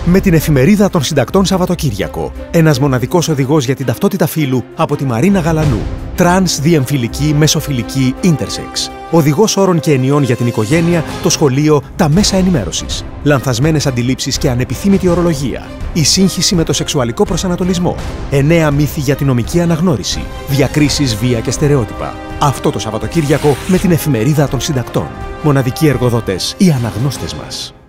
Με την Εφημερίδα των Συντακτών Σαββατοκύριακο. Ένας μοναδικός οδηγός για την ταυτότητα φύλου από τη Μαρίνα Γαλανού. Τρανς, διεμφυλική, μεσοφυλική, ίντερσεξ. Οδηγός όρων και ενιών για την οικογένεια, το σχολείο, τα μέσα ενημέρωσης. Λανθασμένες αντιλήψεις και ανεπιθύμητη ορολογία. Η σύγχυση με το σεξουαλικό προσανατολισμό. 9 μύθοι για την νομική αναγνώριση. Διακρίσεις, βία και στερεότυπα. Αυτό το Σαββατοκύριακο με την Εφημερίδα των Συντακτών. Μοναδικοί εργοδότες, οι αναγνώστες μας.